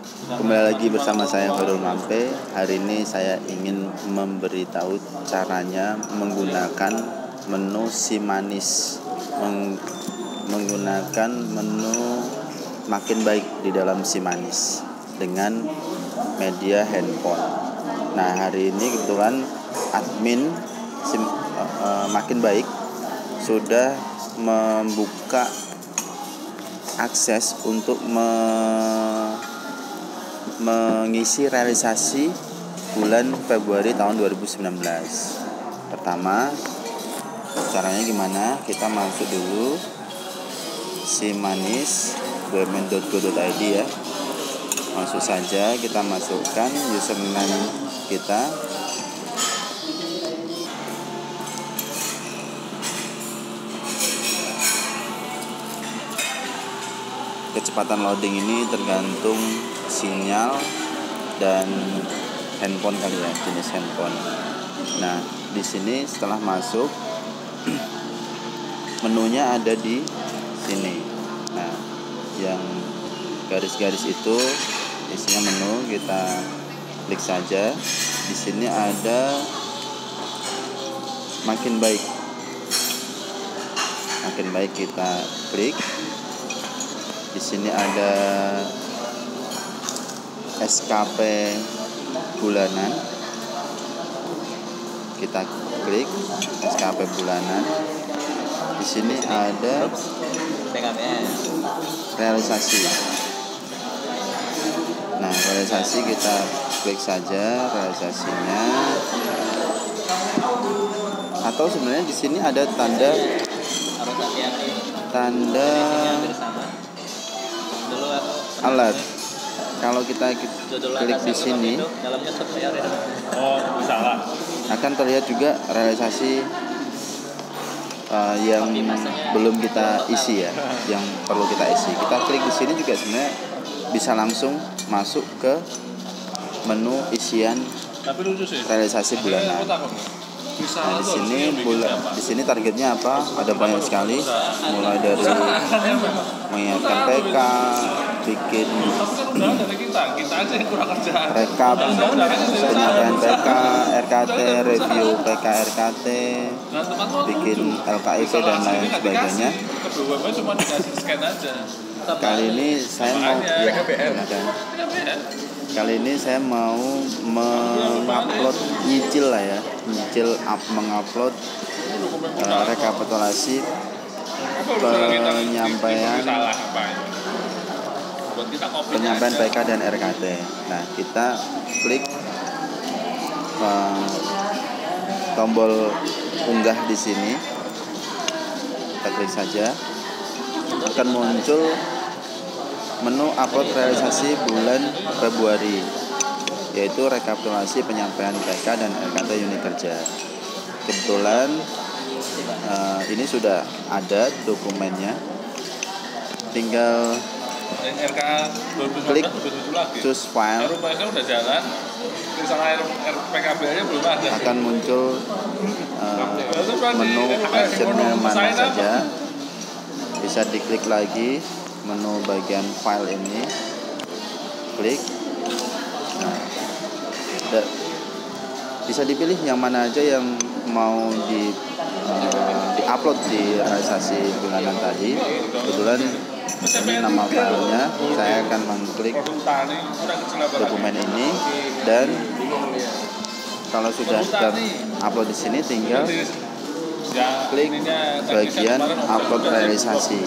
Kembali lagi bersama saya Khairul Mampe. Hari ini saya ingin memberitahu caranya menggunakan menu Simanis, menggunakan menu makin baik di dalam Simanis dengan media handphone. Nah, hari ini kebetulan admin makin baik sudah membuka akses untuk mengisi realisasi bulan Februari tahun 2019. Pertama, caranya gimana? Kita masuk dulu Simanis bumn.go.id ya. Masuk saja, kita masukkan username kita. Kecepatan loading ini tergantung sinyal dan handphone kali ya, jenis handphone. Nah, di sini setelah masuk menunya ada di sini. Nah, yang garis-garis itu isinya menu, kita klik saja. Di sini ada makin baik. Makin baik kita klik. Di sini ada SKP bulanan. Kita klik SKP bulanan. Di sini ada realisasi. Nah, realisasi kita klik saja realisasinya. Atau sebenarnya di sini ada tanda alert. Kalau kita klik di sini, akan terlihat juga realisasi yang belum kita isi ya, yang perlu kita isi. Kita klik di sini juga sebenarnya bisa langsung masuk ke menu isian realisasi bulanan. Nah, di sini targetnya apa? Ada banyak sekali, mulai dari mengingatkan PK, bikin rekap penyampaian PK, RKT, review PK RKT, bikin LKIP dan lain sebagainya. Kali ini saya mau mengupload mengupload rekapitulasi penyampaian PK dan RKT. Nah, kita klik tombol unggah di sini. Kita klik saja. Akan muncul menu upload realisasi bulan Februari, yaitu rekapitulasi penyampaian PK dan RKT unit kerja. Kebetulan ini sudah ada dokumennya, tinggal klik choose file, akan muncul menu actionnya mana saja. Bisa diklik lagi menu bagian file ini, klik. Nah, bisa dipilih yang mana aja yang mau di-upload di realisasi bulanan tadi. Kebetulan ini nama filenya. Saya akan mengklik dokumen ini, dan kalau sudah upload di sini tinggal klik bagian upload realisasi.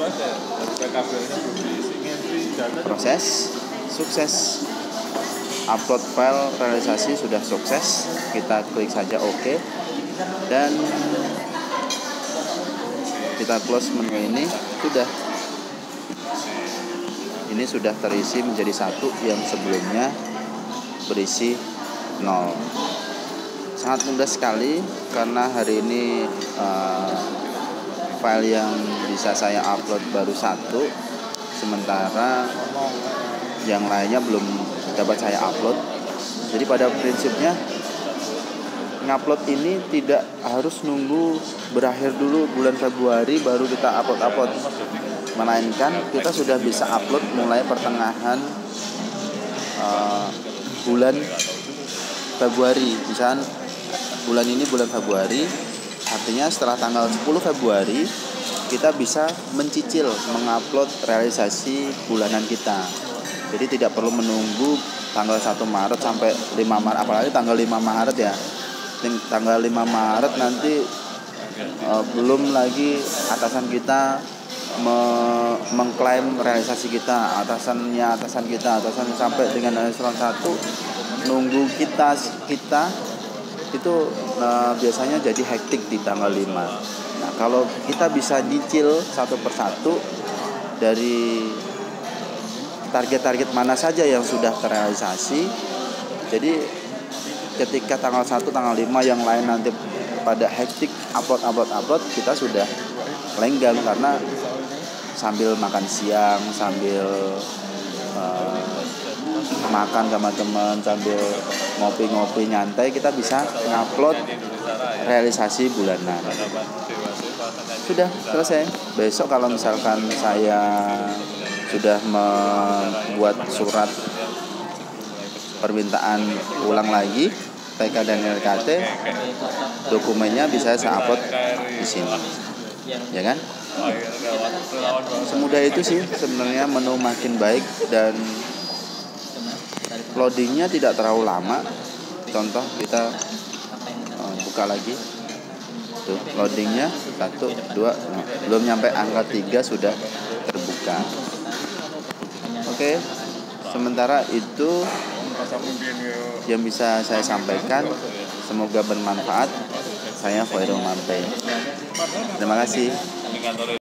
Proses sukses. Upload file realisasi sudah sukses. Kita klik saja OK, dan kita close menu ini. Ini sudah terisi menjadi 1 yang sebelumnya berisi 0. Sangat mudah sekali, karena hari ini file yang bisa saya upload baru 1, sementara yang lainnya belum dapat saya upload. Jadi pada prinsipnya ngupload ini tidak harus nunggu berakhir dulu bulan Februari baru kita upload, melainkan kita sudah bisa upload mulai pertengahan bulan Februari. Misalkan bulan ini bulan Februari, artinya setelah tanggal 10 Februari kita bisa mencicil mengupload realisasi bulanan kita. Jadi tidak perlu menunggu tanggal 1 Maret sampai 5 Maret, apalagi tanggal 5 Maret ya. Tanggal 5 Maret nanti belum lagi atasan kita mengklaim realisasi kita, atasan sampai dengan eselon 1 nunggu kita itu biasanya jadi hektik di tanggal 5. Nah, kalau kita bisa nyicil satu persatu dari target-target mana saja yang sudah terrealisasi, jadi ketika tanggal 1, tanggal 5 yang lain nanti pada hektik upload, kita sudah lenggang karena sambil makan siang, sambil makan sama teman, sambil ngopi-ngopi nyantai, kita bisa ngupload realisasi bulanan. Sudah selesai. Besok kalau misalkan saya sudah membuat surat permintaan ulang lagi TK dan LKT, dokumennya bisa saya upload di sini, ya kan? Semudah itu sih sebenarnya. Menu makin baik dan loadingnya tidak terlalu lama. Contoh kita buka lagi tuh, loadingnya 1, 2, belum nyampe angka 3 sudah terbuka. Oke, sementara itu yang bisa saya sampaikan. Semoga bermanfaat. Saya Khairul Mampe. Terima kasih.